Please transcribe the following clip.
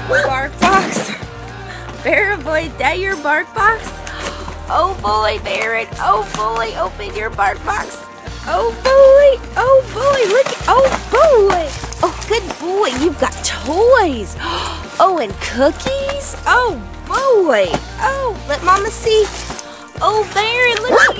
BarkBox. Barrett boy, that your BarkBox? Oh boy, Barrett. Oh boy, open your BarkBox. Oh boy, look at, oh boy. Oh, good boy, you've got toys. Oh, and cookies. Oh boy. Oh, let Mama see. Oh, Barrett, look at